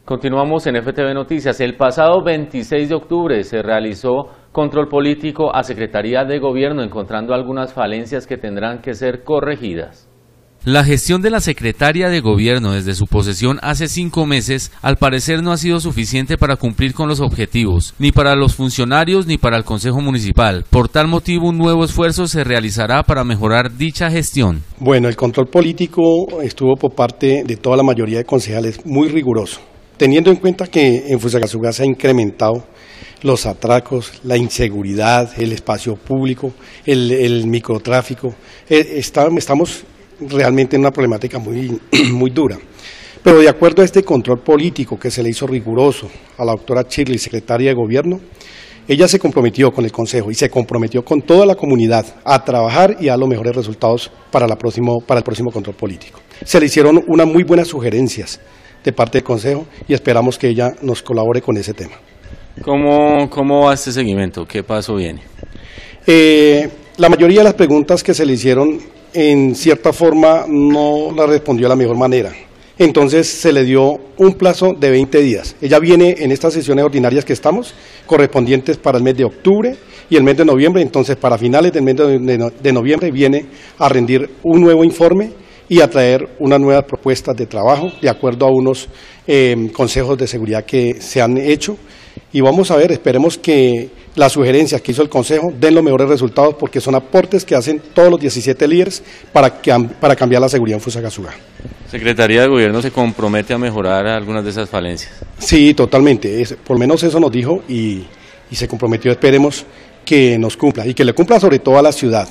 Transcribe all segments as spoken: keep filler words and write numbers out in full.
Continuamos en F T V Noticias. El pasado veintiséis de octubre se realizó control político a Secretaría de Gobierno, encontrando algunas falencias que tendrán que ser corregidas. La gestión de la Secretaria de Gobierno desde su posesión hace cinco meses, al parecer no ha sido suficiente para cumplir con los objetivos, ni para los funcionarios ni para el Consejo Municipal. Por tal motivo, un nuevo esfuerzo se realizará para mejorar dicha gestión. Bueno, el control político estuvo por parte de toda la mayoría de concejales muy riguroso, teniendo en cuenta que en Fusagasugá se ha incrementado los atracos, la inseguridad, el espacio público, el, el microtráfico. Está, estamos realmente en una problemática muy, muy dura. Pero de acuerdo a este control político que se le hizo riguroso a la doctora Shirley, secretaria de Gobierno, ella se comprometió con el Consejo y se comprometió con toda la comunidad a trabajar y a los mejores resultados para, la próximo, para el próximo control político. Se le hicieron unas muy buenas sugerencias de parte del Consejo y esperamos que ella nos colabore con ese tema. ¿Cómo, cómo va este seguimiento? ¿Qué paso viene? Eh, la mayoría de las preguntas que se le hicieron, en cierta forma, no la respondió de la mejor manera. Entonces se le dio un plazo de veinte días. Ella viene en estas sesiones ordinarias que estamos, correspondientes para el mes de octubre y el mes de noviembre. Entonces, para finales del mes de noviembre viene a rendir un nuevo informe y a traer unas nuevas propuestas de trabajo de acuerdo a unos eh, consejos de seguridad que se han hecho. Y vamos a ver, esperemos que las sugerencias que hizo el Consejo den los mejores resultados, porque son aportes que hacen todos los diecisiete líderes para, que, para cambiar la seguridad en Fusagasugá. ¿Secretaría de Gobierno se compromete a mejorar algunas de esas falencias? Sí, totalmente, es, por lo menos eso nos dijo y, y se comprometió. Esperemos que nos cumpla y que le cumpla sobre todo a la ciudad.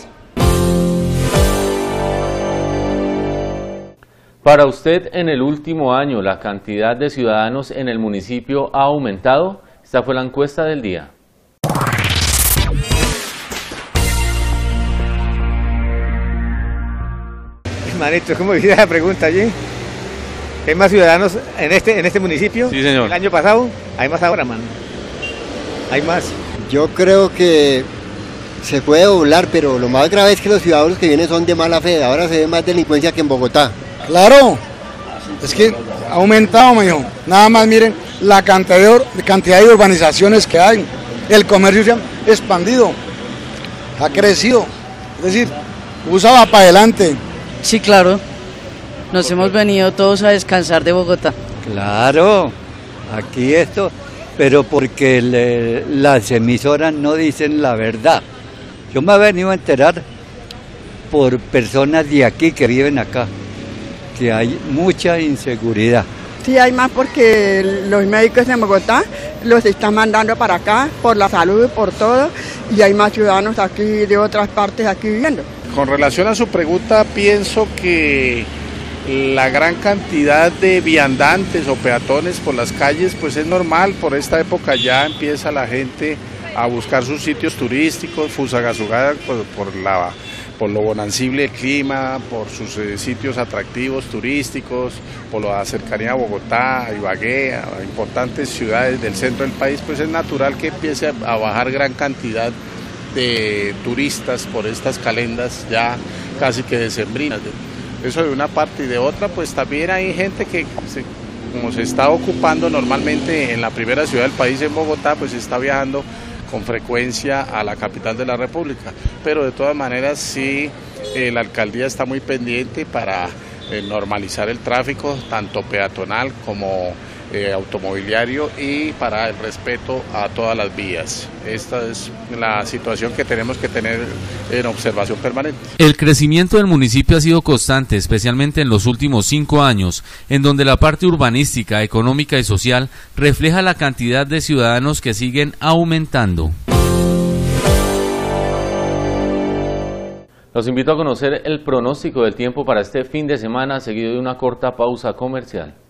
Para usted, en el último año, ¿la cantidad de ciudadanos en el municipio ha aumentado? Esta fue la encuesta del día. Manito, ¿cómo dice la pregunta allí? ¿Hay más ciudadanos en este, en este municipio? Sí, señor. ¿El año pasado? Hay más ahora, mano. Hay más. Yo creo que se puede doblar, pero lo más grave es que los ciudadanos que vienen son de mala fe. Ahora se ve más delincuencia que en Bogotá. Claro, es que ha aumentado, mijo. Nada más miren la cantidad de, cantidad de urbanizaciones que hay. El comercio se ha expandido, ha crecido. Es decir, usa va para adelante. Sí, claro. Nos hemos venido todos a descansar de Bogotá. Claro, aquí esto, pero porque le, las emisoras no dicen la verdad. Yo me he venido a enterar por personas de aquí que viven acá, que hay mucha inseguridad. Sí, hay más porque los médicos de Bogotá los están mandando para acá por la salud, por todo, y hay más ciudadanos aquí de otras partes aquí viviendo. Con relación a su pregunta, pienso que la gran cantidad de viandantes o peatones por las calles, pues es normal. Por esta época ya empieza la gente a buscar sus sitios turísticos. Fusagasugá por, por, la, por lo bonancible del clima, por sus eh, sitios atractivos turísticos, por la cercanía a Bogotá, a Ibagué, a importantes ciudades del centro del país, pues es natural que empiece a, a bajar gran cantidad de turistas por estas calendas ya casi que decembrinas. Eso de una parte, y de otra pues también hay gente que se, como se está ocupando normalmente en la primera ciudad del país, en Bogotá, pues está viajando con frecuencia a la capital de la República, pero de todas maneras sí, eh, la alcaldía está muy pendiente para eh, normalizar el tráfico, tanto peatonal como Eh, automobiliario, y para el respeto a todas las vías. Esta es la situación que tenemos que tener en observación permanente. El crecimiento del municipio ha sido constante, especialmente en los últimos cinco años, en donde la parte urbanística, económica y social refleja la cantidad de ciudadanos que siguen aumentando. Los invito a conocer el pronóstico del tiempo para este fin de semana, seguido de una corta pausa comercial.